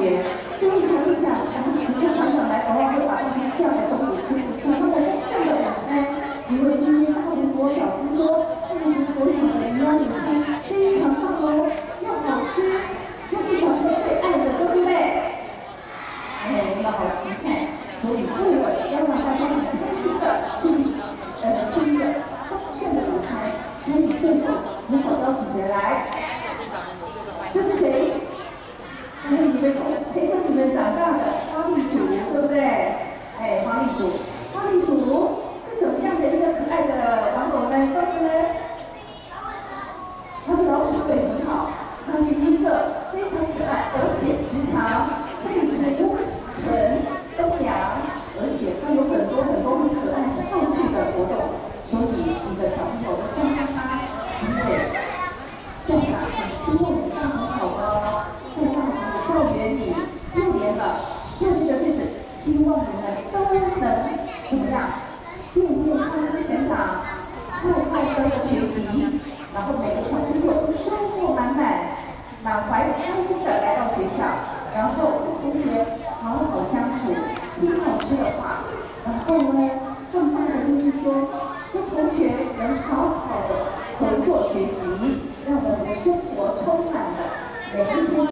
学，就是想一想，时间长短来，然后会把这些这样的东西，然后呢，这样的晚餐，因为今天大红国小师说，大红国小的营养午餐非常棒哦，又好吃，又是小朋友最爱的，对不对？哎，要好评判，所以为了要让大家很开心的吃一个丰盛的午餐，所以最后我找到几个来，这是谁？因为你们陪着你们长大的花栗鼠，对不对？哎，花栗鼠，花栗鼠是怎么样的一个可爱的玩偶呢？告诉呢？它是老鼠尾很好，它是一个非常可爱，而且时常可以涂层东阳，而且它有很多很多很可爱的道具的活动，所以你的小朋友的相相他，你得家长很希望你上很好的。在大学的校园里，6年了，过去的日子，希望你们都能怎么样？健健康康成长，快乐的学习，然后每个小朋友都收获满满，满怀开心的来到学校，然后跟同学好好相处，听老师的话，然后呢？